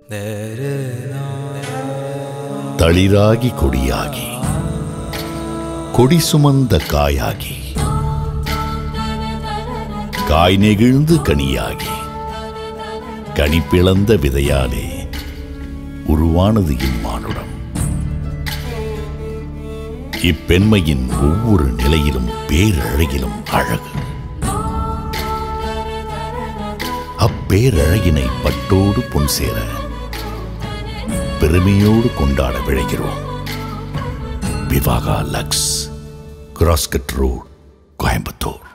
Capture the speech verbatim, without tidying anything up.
தளிராகி கொடியாகி கொடி சுமந்த காயாகி காய் நெகிழ்ந்து கனியாகி கனி பிளந்த விதையாலே உருவானது இம்மானுடம். இப்பெண்மையின் ஒவ்வொரு நிலையிலும் பேரழகிலும் அழகு. அப்பேரழகினை பட்டோடு பொன் சேர பெருமையோடு கொண்டாட விழைகிறோம். Vivaha lux, crosscut road, Coimbatore.